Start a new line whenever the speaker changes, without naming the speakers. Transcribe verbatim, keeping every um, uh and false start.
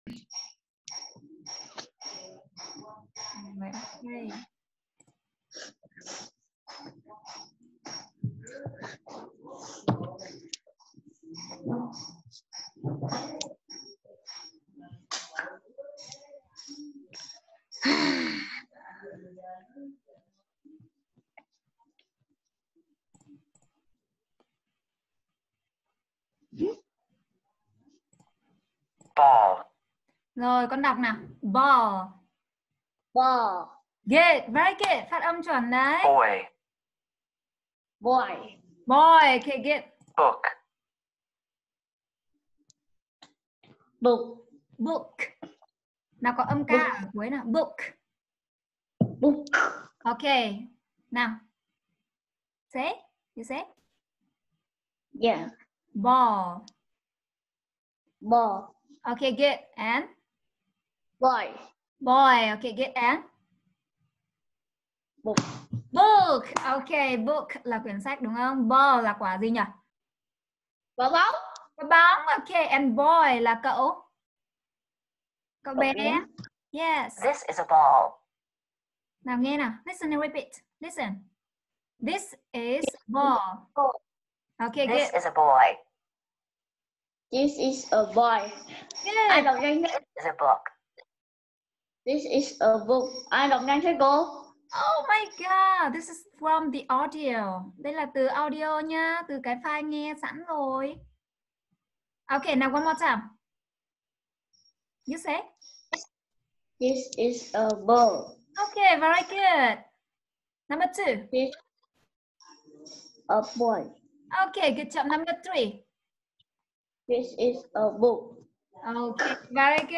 Okay.
Ball.
Rồi con đọc nào. Ball.
Ball.
Good, very good. Phát âm chuẩn đấy.
Boy.
Boy.
Boy, okay, good.
Book.
Book.
Book. Nào có âm K ở cuối nào. Book.
Book.
Okay. Nào. Say. You say?
Yeah.
Ball.
Ball.
Okay, good. And?
Boy.
Boy. Okay, good. And?
Book.
Book. Okay, book là quyển sách đúng không? Ball là quả gì nhỉ?
Quả bóng.
Quả bóng. Okay, and boy là cậu. Cậu bé.
bé.
Yes.
This is a ball.
Nào nghe nào. Listen and repeat. Listen. This is ball. Okay,
This
good.
is a boy.
This is a boy. Ai
Good.
đọc nhanh thế?
This is a book.
This is a book. Ai đọc nhanh thế cô?
Oh my god, this is from the audio. Đây là từ audio nha, từ cái file nghe sẵn rồi. Okay, now one more time. You say?
This is a ball.
Okay, very good. Number two.
This a boy.
Okay, good job. Number three.
This is a book.
Okay, very good.